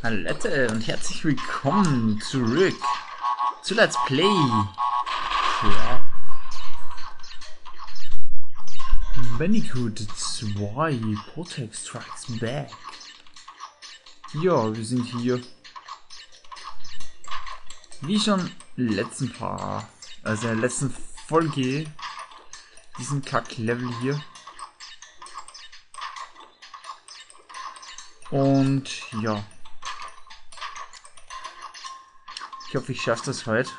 Hallo und herzlich willkommen zurück zu Let's Play. Ja. Bandicoot 2 Protect Strikes Back. Ja, wir sind hier. Wie schon in der letzten Folge, diesen Kack-Level hier. Und ja. Ich hoffe, ich schaffe das heute.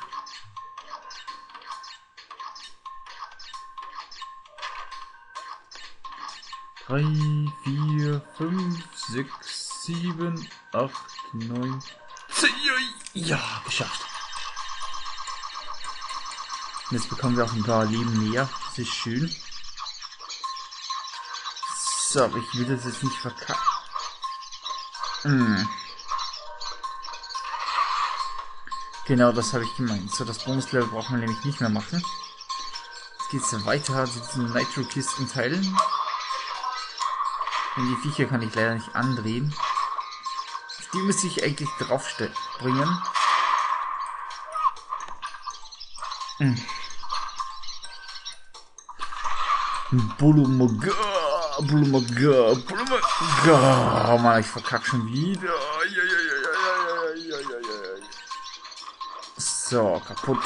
Drei, 4, 5, 6, 7, 8, 9, 10. Ja, geschafft. Und jetzt bekommen wir auch ein paar Leben mehr. Das ist schön. So, aber ich will das jetzt nicht verkacken. Genau, das habe ich gemeint. So, das Bonuslevel braucht man nämlich nicht mehr machen. Jetzt geht es weiter zu diesen Nitro-Kisten teilen. Und die Viecher kann ich leider nicht andrehen. Die müsste ich eigentlich drauf bringen. Bulumaga. Oh Mann, ich verkacke schon wieder. So, kaputt.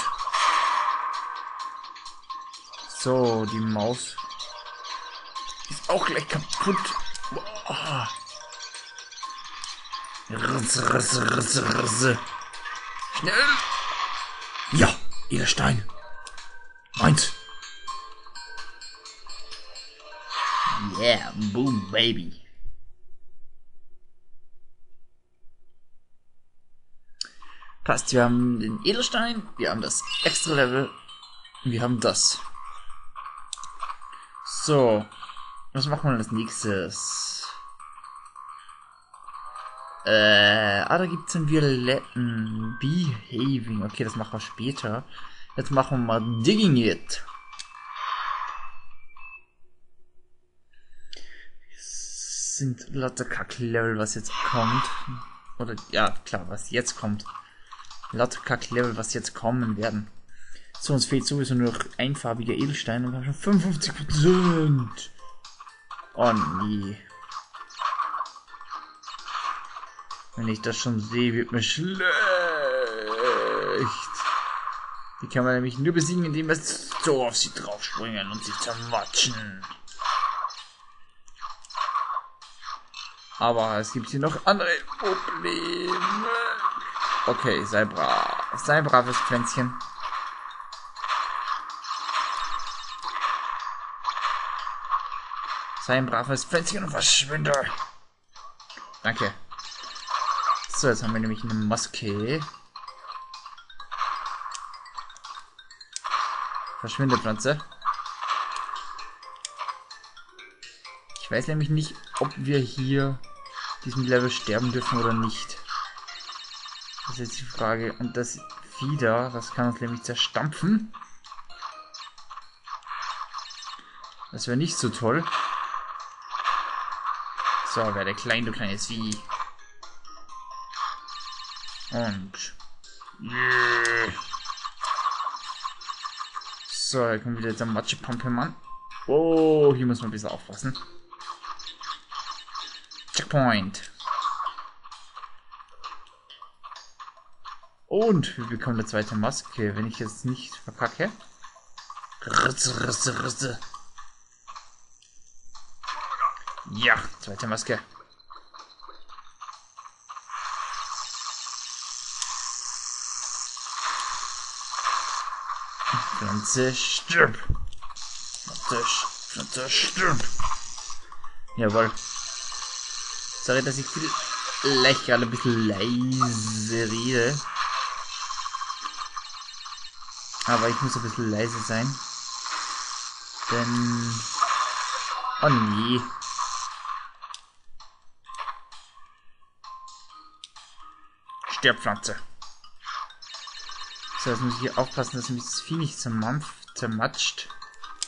So, die Maus ist auch gleich kaputt. Boah. Risse. Schnell. Ja, Edelstein. Meins. Yeah, boom, baby. Passt, wir haben den Edelstein, wir haben das extra Level, wir haben das. So, was machen wir als nächstes? Da gibt es einen violetten Behaving. Okay, das machen wir später. Jetzt machen wir mal Digging It. Das sind lauter Kack-Level, was jetzt kommt. Oder, ja, klar, was jetzt kommt. Lauter Kack-Level, was jetzt kommen werden. So, uns fehlt sowieso nur noch einfarbiger Edelstein und wir haben schon 55%. Oh nee. Wenn ich das schon sehe, wird mir schlecht. Die kann man nämlich nur besiegen, indem wir so auf sie draufspringen und sie zermatschen. Aber es gibt hier noch andere Probleme. Okay, sei brav. Sei braves Pflänzchen. Sei ein braves Pflänzchen und verschwinde. Danke. So, jetzt haben wir nämlich eine Maske. Verschwinde, Pflanze. Ich weiß nämlich nicht, ob wir hier diesem Level sterben dürfen oder nicht. Das ist jetzt die Frage. Und das Vieh da, das kann uns nämlich zerstampfen. Das wäre nicht so toll. So, werde klein, du kleines Vieh. Und so, da kommt wieder der Matschepampemann. Oh, hier muss man ein bisschen aufpassen. Checkpoint. Und wir bekommen eine zweite Maske, wenn ich jetzt nicht verkacke. Risse. Ja, zweite Maske. Pflanze, stirb! Pflanze, stirb! Jawohl. Sorry, dass ich vielleicht gerade ein bisschen leise rede. Aber ich muss ein bisschen leise sein. Denn... Oh nee. Stirb, Pflanze. So, jetzt muss ich hier aufpassen, dass mich das Vieh nicht zermatscht.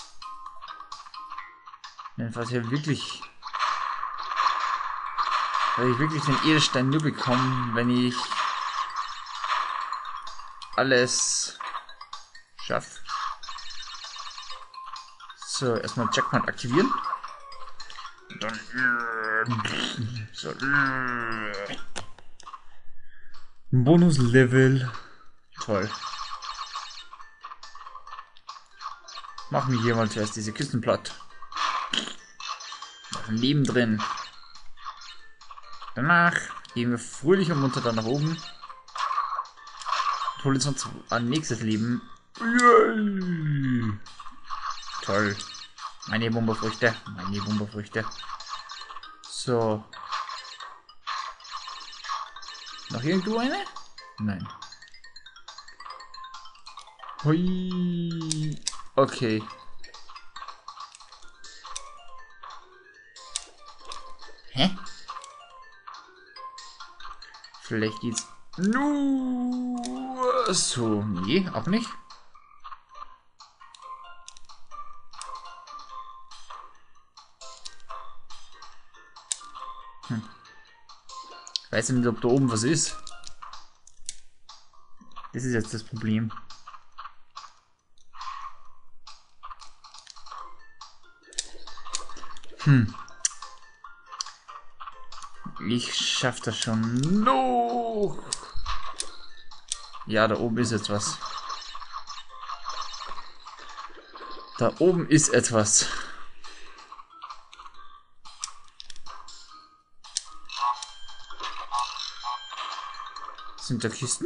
Denn falls hier wirklich Weil ich wirklich den Edelstein nur bekomme, wenn ich alles schaffe. So, erstmal Checkpoint aktivieren. Dann so, Bonuslevel. Toll. Machen wir hier mal zuerst diese Kisten platt. Da ist ein Leben drin. Danach gehen wir fröhlich und munter dann nach oben. Und holen uns ein nächstes Leben. Yay. Toll. Meine Wumperfrüchte. Meine Wumperfrüchte. So. Noch irgendwo eine? Nein. Hui. Okay. Hä? Vielleicht geht's nur so. Nee, auch nicht. Ich weiß nicht, ob da oben was ist. Das ist jetzt das Problem. Ich schaff das schon. No! Ja, da oben ist jetzt was. Da oben ist etwas. Sind da Kisten?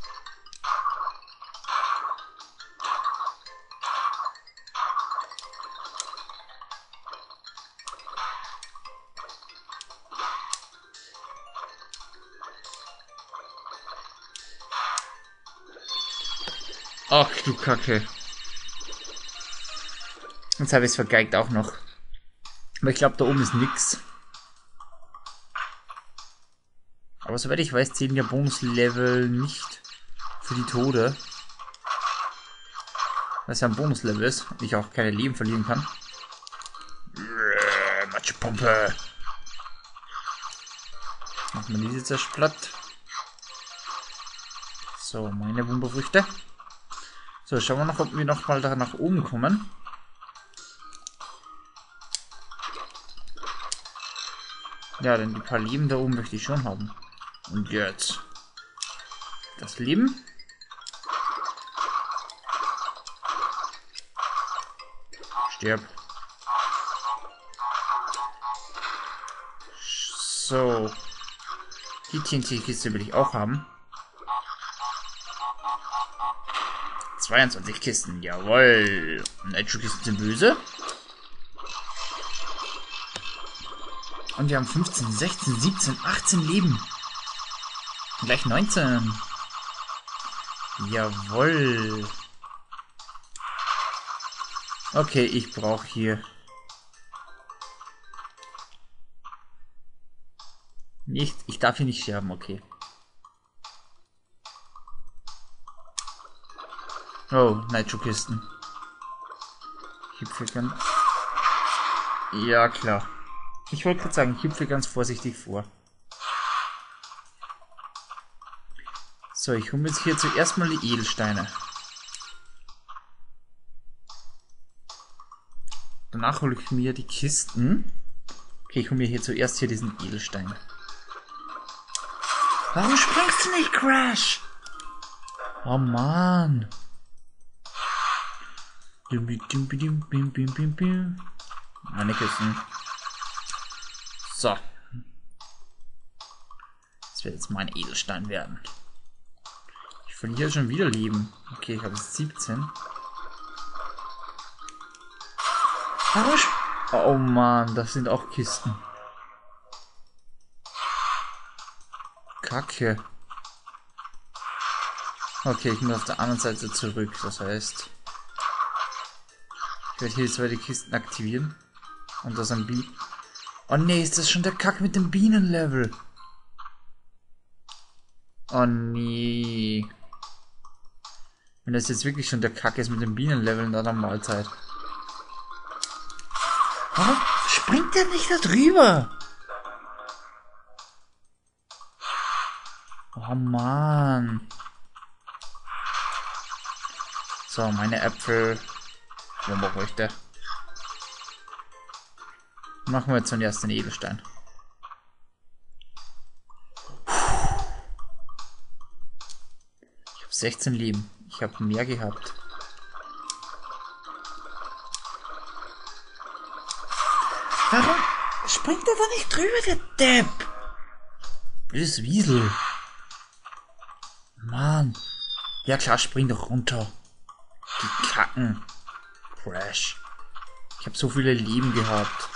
Ach du Kacke. Jetzt habe ich es vergeigt auch noch. Aber ich glaube, da oben ist nix. Aber soweit ich weiß, zählen ja Bonuslevel nicht für die Tode. Weil es ja ein Bonuslevel ist und ich auch keine Leben verlieren kann. Matschepumpe. Machen wir diese zuerst platt. So, meine Wumperfrüchte. So, schauen wir noch, ob wir noch mal da nach oben kommen. Ja, denn die paar Leben da oben möchte ich schon haben. Und jetzt. Das Leben. Stirb. So. Die TNT-Kiste will ich auch haben. 22 Kisten, jawohl. Nitro-Kisten sind böse. Und wir haben 15, 16, 17, 18 Leben. Gleich 19. Jawohl. Okay, ich brauche hier nicht. Ich darf hier nicht sterben, okay. Oh, Nitro-Kisten. Hüpfe ganz. Ja, klar. Ich wollte gerade sagen, ich hüpfe ganz vorsichtig vor. So, ich hole jetzt hier zuerst mal die Edelsteine. Danach hole ich mir die Kisten. Okay, ich hole mir hier zuerst hier diesen Edelstein. Warum springst du nicht, Crash? Oh Mann. Meine Kisten. So. Das wird jetzt mein Edelstein werden. Ich verliere schon wieder Leben. Okay, ich habe jetzt 17. Oh Mann, das sind auch Kisten. Kacke. Okay, ich muss auf der anderen Seite zurück. Das heißt, ich werde hier zwei die Kisten aktivieren. Und das ein Bienen. Oh nee, ist das schon der Kack mit dem Bienenlevel? Oh nee. Wenn das jetzt wirklich schon der Kack ist mit dem Bienenlevel, dann am Mahlzeit. Warum springt der nicht da drüber? Oh Mann. So, meine Äpfel. Wunderfrüchte. Machen wir jetzt zuerst den Edelstein. Ich habe 16 Leben. Ich habe mehr gehabt. Warum springt er da nicht drüber, der Depp? Blödes Wiesel. Mann. Ja klar, spring doch runter. Die Kacken. Crash. Ich habe so viele Leben gehabt.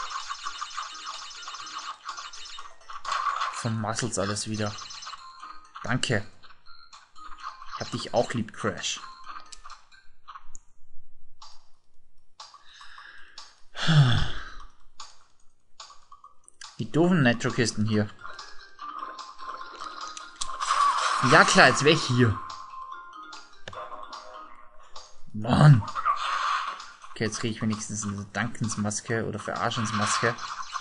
Von Muscles alles wieder. Danke. Ich hab dich auch lieb, Crash. Die doofen Nitro-Kisten hier. Ja klar, jetzt wäre ich hier. Mann. Okay, jetzt kriege ich wenigstens eine Dankensmaske oder Verarschensmaske.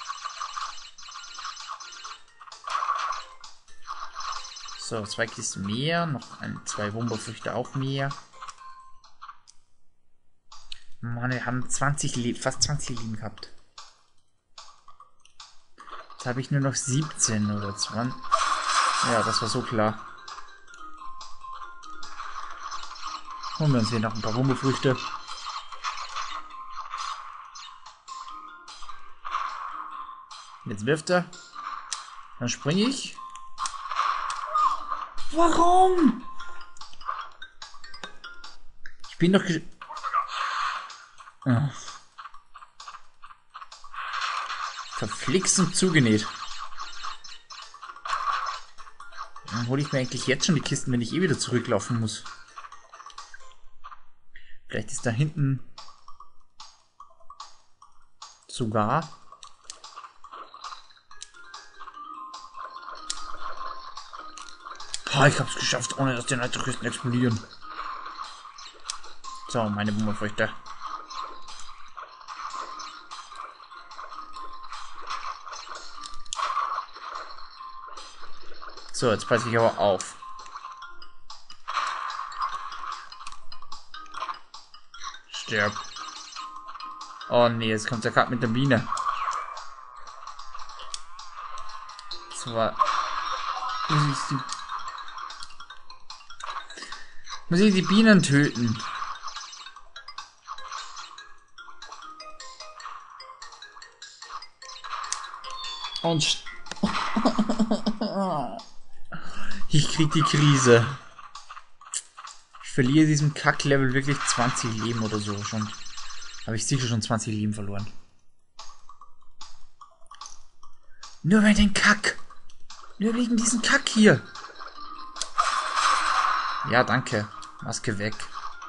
So, 2 Kisten mehr, noch 2 Wunderfrüchte auch mehr. Mann, wir haben 20 Leben, fast 20 Leben gehabt. Jetzt habe ich nur noch 17 oder 20. Ja, das war so klar. Holen wir uns hier noch ein paar Wunderfrüchte. Jetzt wirft er. Dann springe ich. Warum? Ich bin doch verflixt und zugenäht. Dann hole ich mir eigentlich jetzt schon die Kisten, wenn ich eh wieder zurücklaufen muss. Vielleicht ist da hinten sogar ich hab's geschafft, ohne dass die Nitro-Kisten explodieren. So, meine Wunderfrüchte. So, jetzt passe ich aber auf. Stirb. Oh nee, jetzt kommt der Kack mit der Biene. Das war... Muss ich die Bienen töten? Und ich krieg die Krise. Ich verliere diesem Kack-Level wirklich 20 Leben oder so schon. Habe ich sicher schon 20 Leben verloren. Nur wegen den Kack. Nur wegen diesem Kack hier. Ja, danke. Maske weg.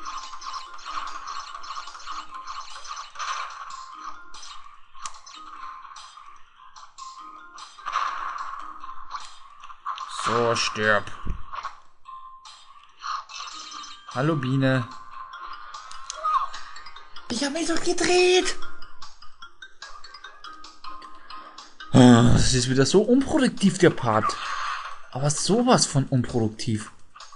So, stirb. Hallo Biene. Ich habe mich doch gedreht. Das ist wieder so unproduktiv, der Part. Aber sowas von unproduktiv.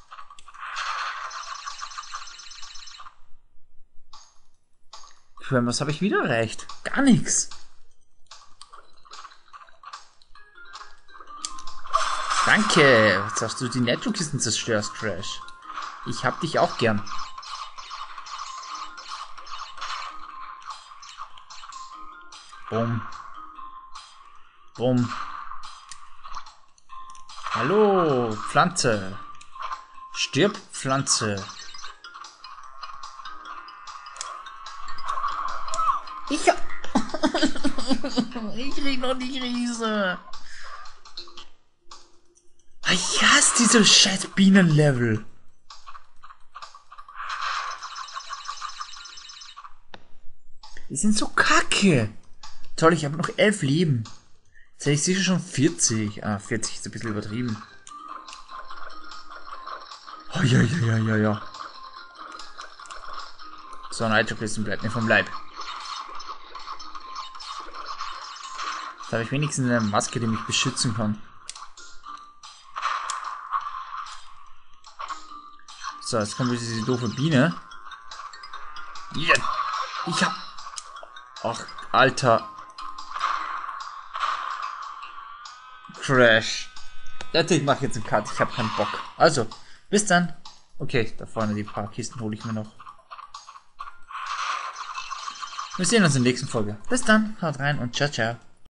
Was habe ich wieder erreicht? Gar nichts. Danke, dass du die Nitro-Kisten zerstörst, Crash. Ich hab dich auch gern. Bumm. Bumm. Hallo, Pflanze. Stirb, Pflanze. Ich krieg noch die Krise. Ich hasse diese scheiß Bienenlevel. Die sind so kacke. Toll, ich habe noch 11 Leben. Jetzt hätte ich sicher schon 40. 40 ist ein bisschen übertrieben. Oh, ja. So, Nitro-Kisten bleibt mir vom Leib. Da habe ich wenigstens eine Maske, die mich beschützen kann. So, jetzt kommt diese doofe Biene. Ja, ich hab... Ach, Alter. Crash. Leute, ich mache jetzt einen Cut. Ich habe keinen Bock. Also, bis dann. Okay, da vorne die paar Kisten hole ich mir noch. Wir sehen uns in der nächsten Folge. Bis dann, haut rein und ciao, ciao.